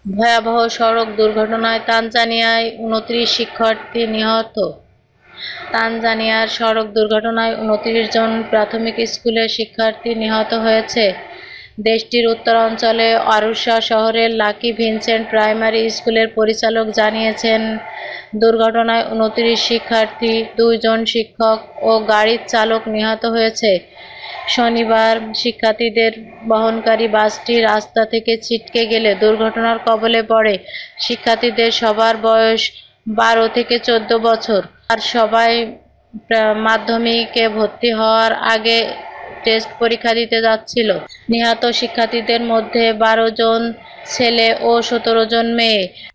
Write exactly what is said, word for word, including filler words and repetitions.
ভয়াবহ সড়ক দুর্ঘটনায় তানজানিয়ায় উনত্রিশ শিক্ষার্থী নিহত। তানজানিয়ার সড়ক দুর্ঘটনায় উনত্রিশ জন প্রাথমিক স্কুলের শিক্ষার্থী নিহত হয়েছে। দেশটির উত্তরাঞ্চলে আরুসা শহরের লাকি ভিনসেন্ট প্রাইমারি স্কুলের পরিচালক জানিয়েছেন, দুর্ঘটনায় উনত্রিশ শিক্ষার্থী, দুইজন শিক্ষক ও গাড়ির চালক নিহত হয়েছে। শনিবার শিক্ষার্থীদের বহনকারী বাসটি রাস্তা থেকে ছিটকে গেলে দুর্ঘটনার কবলে পড়ে। শিক্ষার্থীদের সবার বয়স বারো থেকে চোদ্দ বছর, আর সবাই মাধ্যমিকে ভর্তি হওয়ার আগে টেস্ট পরীক্ষা দিতে যাচ্ছিল। নিহত শিক্ষার্থীদের মধ্যে বারো জন ছেলে ও সতেরো জন মেয়ে।